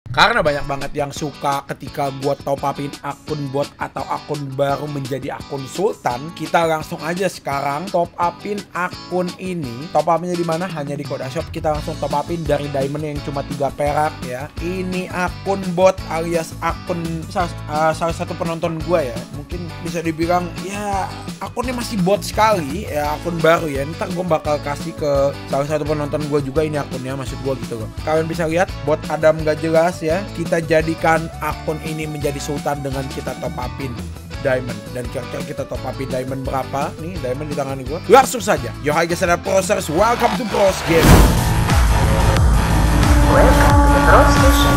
Karena banyak banget yang suka ketika gua top upin akun bot atau akun baru menjadi akun sultan, kita langsung aja sekarang top upin akun ini. Top upinnya di mana? Hanya di Kodashop. Kita langsung top upin dari diamond yang cuma 3 perak ya. Ini akun bot alias akun salah satu penonton gua ya. Mungkin bisa dibilang ya akunnya masih bot sekali ya, akun baru ya. Ntar gua bakal kasih ke salah satu penonton gua juga ini akunnya, maksud gua gitu loh. Kalian bisa lihat bot Adam gak jelas ya. Kita jadikan akun ini menjadi sultan dengan kita top upin diamond. Dan kira-kira kita top upin diamond berapa? Nih diamond di tangan gue. Langsung saja. Yo hi guys, ada Prosers. Welcome to Pros Game. Welcome to the Pro Station.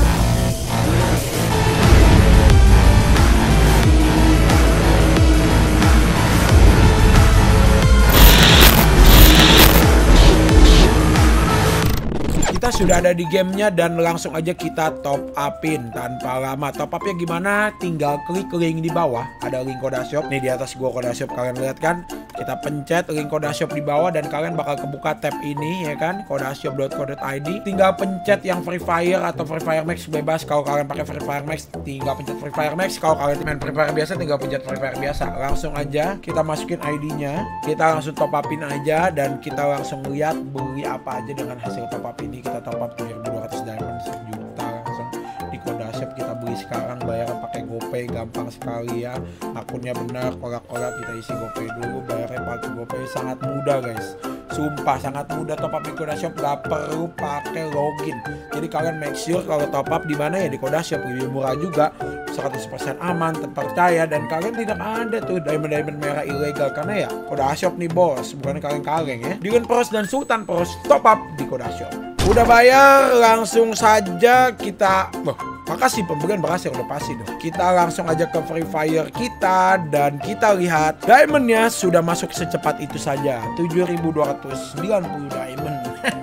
Kita sudah ada di gamenya dan langsung aja kita top upin tanpa lama. Top upnya gimana? Tinggal klik link di bawah, ada link Kodashop. Nih di atas gua Kodashop, kalian lihat kan? Kita pencet link Kodashop di bawah dan kalian bakal kebuka tab ini ya kan, kodashop.co.id. Tinggal pencet yang Free Fire atau Free Fire Max bebas. Kalau kalian pakai Free Fire Max tinggal pencet Free Fire Max. Kalau kalian main Free Fire biasa tinggal pencet Free Fire biasa. Langsung aja kita masukin ID-nya, kita langsung top upin aja dan kita langsung lihat beli apa aja dengan hasil top up ini. Kita top up 7.200 diamond, 1 juta langsung di Kodashop. Kita beli sekarang, bayar pakai GoPay, gampang sekali ya. Akunnya benar, kolak-kolak kita isi GoPay dulu, bayarnya pakai GoPay, sangat mudah guys. Sumpah sangat mudah top up di Kodashop, gak perlu pakai login. Jadi kalian make sure kalau top up di mana ya di Kodashop, lebih murah juga, 100% aman, terpercaya, dan kalian tidak ada tuh diamond merah ilegal karena ya Kodashop nih bos, bukan kaleng-kaleng ya. Digen Pros dan Sultan Pros top up di Kodashop. Udah bayar, langsung saja kita makasih pembelian berhasil, udah pasti dong. Kita langsung aja ke Free Fire kita dan kita lihat diamondnya sudah masuk secepat itu saja, 7.290 diamond.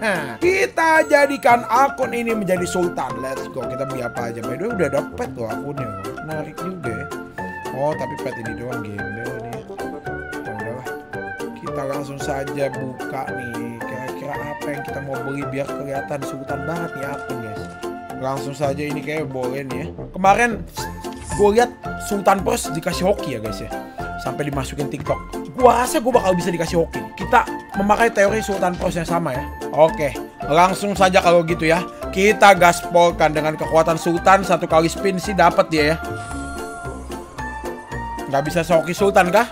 Kita jadikan akun ini menjadi sultan. Let's go. Kita beli apa aja? By the way udah dapet loh akunnya, menarik juga ya. Oh tapi pet ini doang, gembel nih. Ya udahlah, kita langsung saja buka nih. Kira-kira apa yang kita mau beli biar kelihatan sultan banget nih akun guys. Langsung saja ini kayak boleh nih ya. Kemarin gue lihat Sultan Pros dikasih hoki ya guys ya, sampai dimasukin TikTok. Gua rasa gue bakal bisa dikasih hoki. Kita memakai teori Sultan Pros yang sama ya. Oke, langsung saja kalau gitu ya. Kita gaspolkan dengan kekuatan Sultan, 1 kali spin sih dapat dia ya. Nggak bisa sehoki Sultan kah?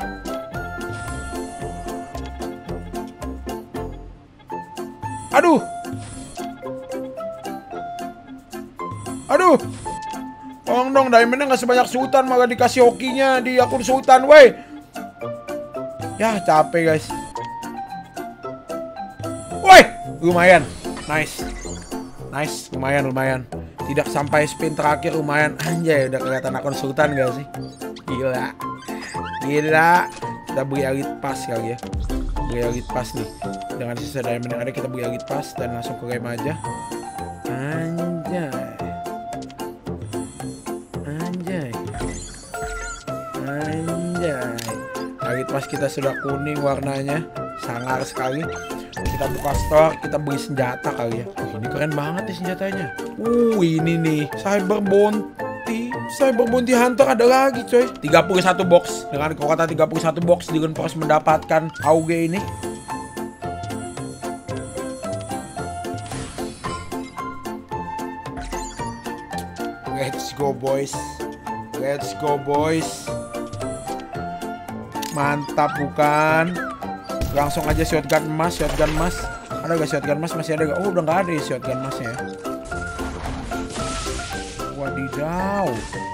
Aduh. Aduh. Tolong dong, diamondnya nggak sebanyak Sultan, malah dikasih hokinya di akun Sultan, woi. Ya capek guys. Woi, lumayan. Nice. Nice, lumayan. Tidak sampai spin terakhir, lumayan. Anjay, udah kelihatan akun Sultan gak sih? Gila. Kita beli elite pass kali ya. Beli elite pass nih. Dengan sisa diamond yang ada kita beli elite pass dan langsung ke game aja. Anjay. Elite pass kita sudah kuning warnanya, sangar sekali. Kita buka store, kita beli senjata kali ya. Ini keren banget nih senjatanya. Ini nih Cyber Bounty Hunter ada lagi coy. 31 box. Dengan kekuatan 31 box Digen Pros mendapatkan AUG ini. Let's go boys. Mantap bukan? Langsung aja shotgun emas. Ada gak shotgun emas? Masih ada gak? Oh udah gak ada ya shotgun emasnya ya. Wadidaw.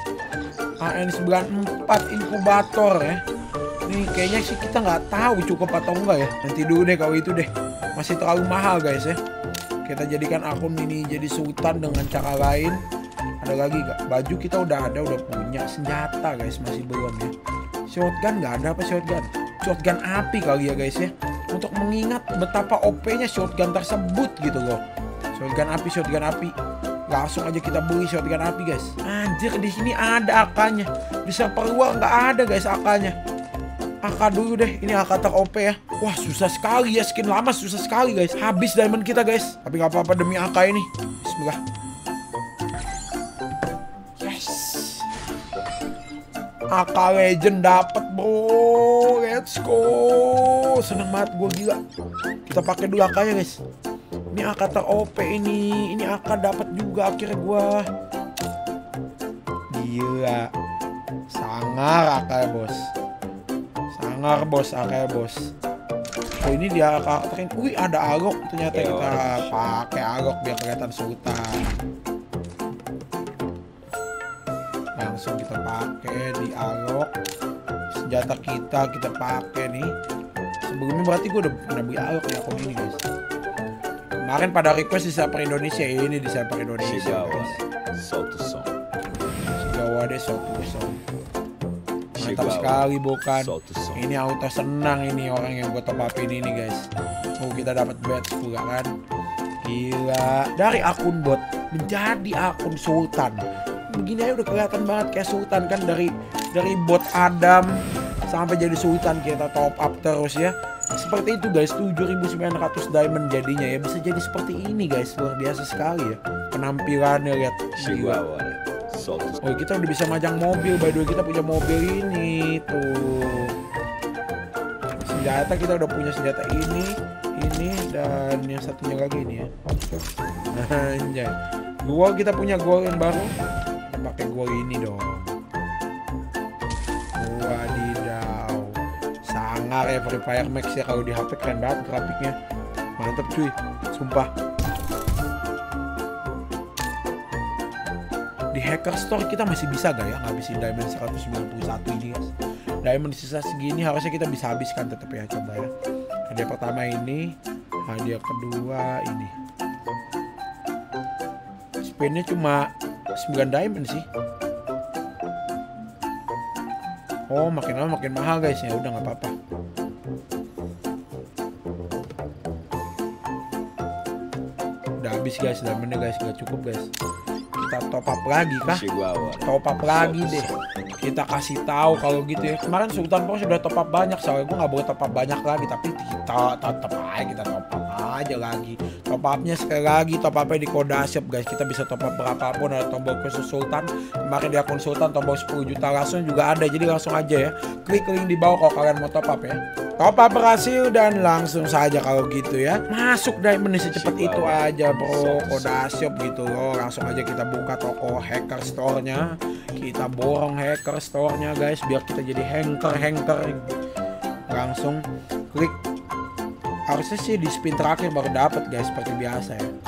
AN94 inkubator ya. Nih kayaknya sih kita nggak tahu cukup atau enggak ya. Nanti dulu deh kalau itu deh. Masih terlalu mahal guys ya. Kita jadikan akun ini jadi sultan dengan cara lain. Ada lagi gak? Baju kita udah ada, udah punya. Senjata guys masih belum ya. Shotgun nggak ada apa shotgun? Shotgun api kali ya guys ya. Untuk mengingat betapa OP-nya shotgun tersebut gitu loh. Shotgun api. Langsung aja kita beli shotgun api guys. Anjir di sini ada AK-nya. Di server luar nggak ada guys AK-nya. AK dulu deh. Ini AK ter-OP ya. Wah susah sekali ya, skin lama susah sekali guys. Habis diamond kita guys. Tapi nggak apa-apa demi AK ini. Bismillah. AK Legend dapat bro. Let's go. Seneng banget gue, gila. Kita pakai dulu AK-nya guys. Ini AK ter-OP ini. Ini AK dapat juga akhirnya gue. Gila. Sangar AK bos. Sangar bos AK bos. Oh ini dia karakterin. Wih ada Alok ternyata. Kita pakai Alok biar kelihatan sultan. Langsung kita pakai di Alok. Senjata kita pakai nih. Sebelumnya berarti gue udah pernah beli Alok ya akun ini guys. Kemarin pada request di server Indonesia, ini di server Indonesia guys. Sigawa deh Sotusong. Mantap sekali bukan. Ini auto senang ini orang yang gue top upin ini guys. Oh kita dapat badge pula kan. Gila. Dari akun bot menjadi akun sultan. Begini aja udah kelihatan banget kayak sultan kan, dari bot Adam sampai jadi sultan. Kita top up terus ya. Seperti itu guys, 7.900 diamond jadinya ya. Bisa jadi seperti ini guys, luar biasa sekali ya. Penampilannya lihat. Oh kita udah bisa majang mobil, by the way kita punya mobil ini tuh. Senjata kita udah punya senjata ini dan yang satunya lagi ini ya. Anjay. Gol kita punya gol yang baru. Kita pakai gol ini dong. Wadidaw. Sangar ya Free Fire Max ya, kalau di HP keren banget grafiknya. Mantap cuy, sumpah. Di Hacker Store kita masih bisa gak ya ngabisin diamond 191 ini guys. Diamond sisa segini harusnya kita bisa habiskan tetap ya, coba ya. Hadiah pertama ini, hadiah kedua ini. Spinnya cuma 9 diamond sih. Oh makin lama makin mahal guys ya, udah nggak apa-apa. Udah habis guys diamondnya guys, nggak cukup guys. Kita top up lagi kah? Top up lagi deh. Kita kasih tahu kalau gitu ya. Kemarin Sultan Pro sudah top up banyak, soalnya gue nggak boleh top up banyak lagi, tapi kita tetap aja kita top up aja lagi. Top upnya sekali lagi, top upnya di Kodashop guys. Kita bisa top up berapapun, ada tombol khusus Sultan. Kemarin di akun Sultan tombol 10 juta langsung juga ada, jadi langsung aja ya. Klik link di bawah kalau kalian mau top up ya. Top up berhasil dan langsung saja kalau gitu ya. Masuk diamond secepat itu aja bro, Kodashop gitu loh. Langsung aja kita buka toko Hacker Store-nya. Kita borong Hacker Store-nya guys biar kita jadi hanker. Langsung klik. Harusnya sih di spin terakhir baru dapat guys, seperti biasa ya.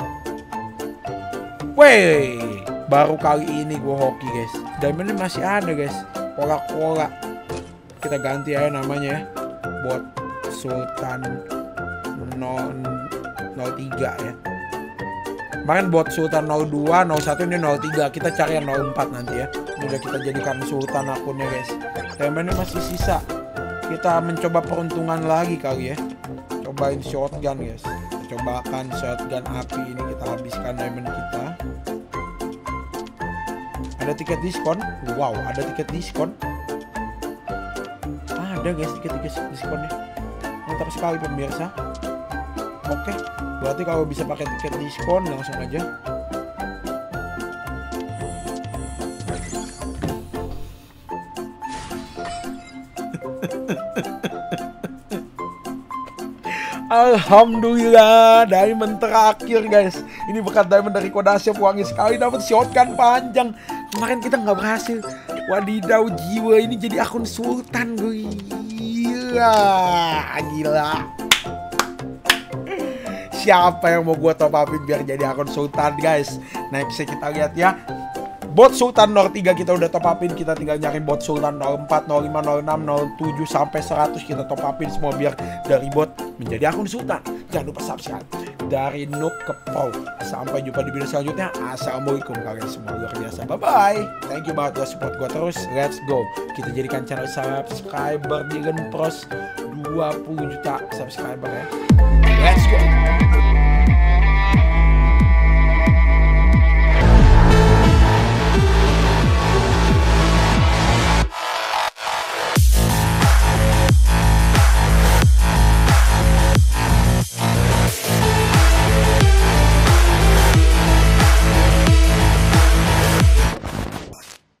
Wey, baru kali ini gue hoki guys. Diamondnya masih ada guys. Kola-kola. Kita ganti aja namanya ya. Bot Sultan 03 ya. Kemarin bot Sultan 02, 01 ini 03. Kita cari yang 04 nanti ya. Ini udah kita jadikan Sultan akunnya guys. Diamondnya masih sisa. Kita mencoba peruntungan lagi kali ya. Cobain shotgun guys. Kita cobakan shotgun api ini, kita habiskan diamond kita. Ada tiket diskon. Wow, ada tiket diskon. Ada guys tiket diskonnya. Mantap sekali pemirsa. Oke, berarti kalau bisa pakai tiket diskon langsung aja. Alhamdulillah, diamond terakhir guys. Ini bekas diamond dari Kodashop, wangi sekali, dapat shotgun panjang. Kemarin kita nggak berhasil. Wadidaw, jiwa ini jadi akun Sultan. Gila. Siapa yang mau gue top upin biar jadi akun Sultan guys? Nextnya kita lihat ya. Bot Sultan 03 kita udah top upin, kita tinggal nyari bot Sultan 04, 05, 06, 07 sampai 100 kita top upin semua biar dari bot menjadi akun Sultan. Jangan lupa subscribe. Dari noob ke pro. Sampai jumpa di video selanjutnya. Assalamualaikum kalian semua, luar biasa. Bye bye. Thank you banget udah support gue terus. Let's go. Kita jadikan channel subscriber di Lenpros 20 juta subscriber ya. Let's go.